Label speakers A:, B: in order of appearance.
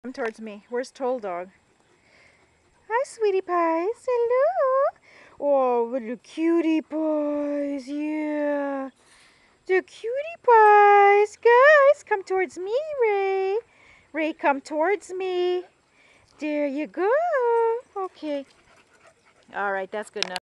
A: Come towards me. Where's Toll Dog? Hi, sweetie pies. Hello. Oh, little cutie pies. Yeah. The cutie pies. Guys, come towards me, Ray. Ray, come towards me. There you go. Okay. All right, that's good enough.